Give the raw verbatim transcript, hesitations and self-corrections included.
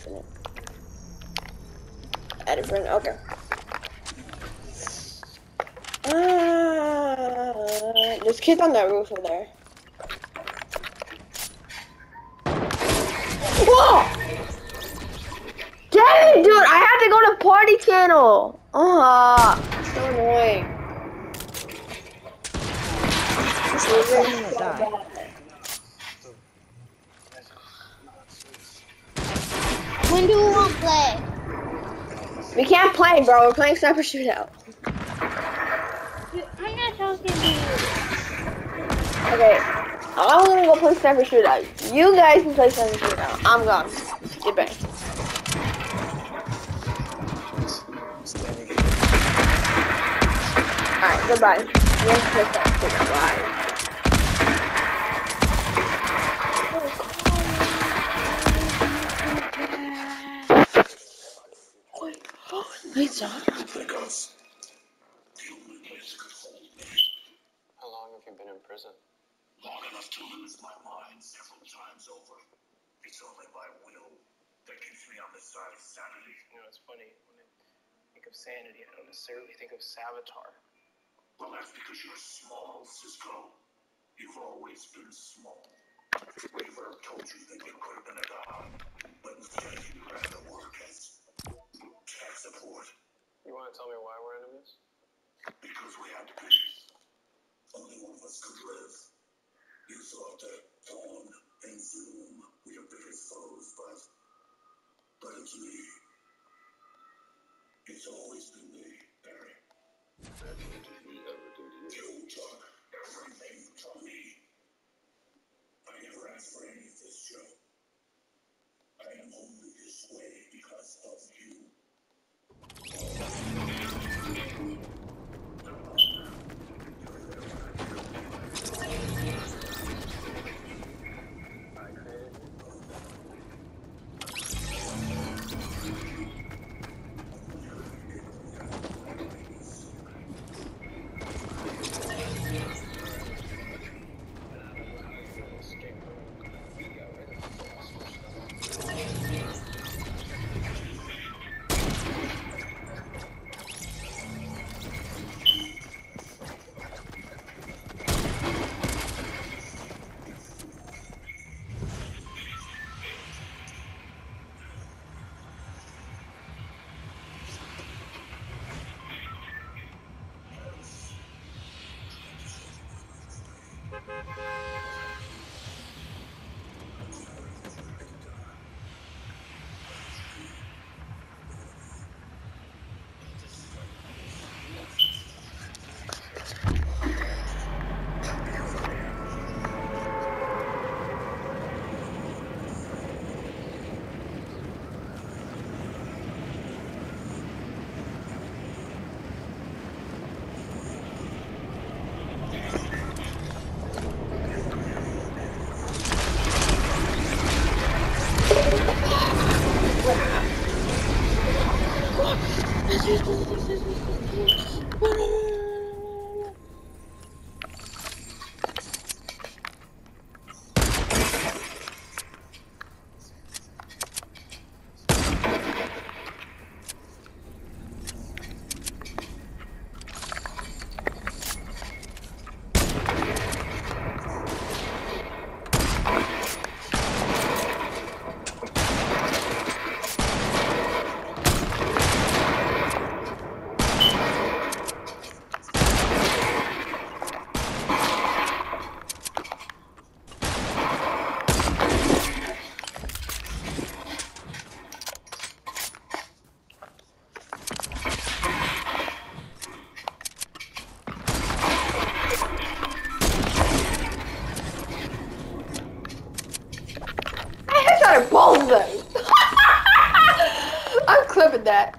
infinite. Add a friend. Okay. Uh, there's kids on that roof over there. Whoa! Dang, dude, I have to go to party channel. Ah, uh, so annoying. When do we want to play? We can't play, bro. We're playing Sniper Shootout. Dude, I'm not talking to you. Okay, I'm gonna go play Sniper Shootout. You guys can play Sniper Shootout. I'm gone. Get back. Alright, goodbye. Let's play Sniper Shootout. Bye. Lights on. How long have you been in prison? Long enough to lose my mind several times over. It's only my will that keeps me on this side of sanity. You know, it's funny. When I think of sanity, I don't necessarily think of Savitar. Well, that's because you're small, Cisco. You've always been small. Weaver told you that you could have been a god, but instead you'd rather work as tech support. You want to tell me why we're enemies? Because we had to be. Only one of us could live. You thought that Dawn and Zoom were your biggest foes, but... But it's me. It's always been me, Barry. And what did we ever do to you? You took everything from me. I never asked for any of this, Joe. I am only this way because of you. Both of them. I'm clipping that.